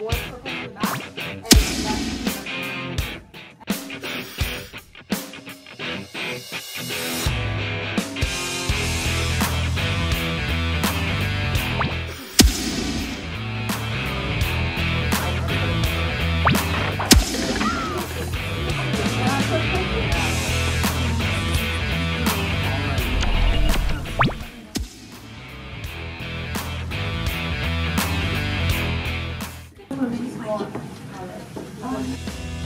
one purple in the back, and that's she's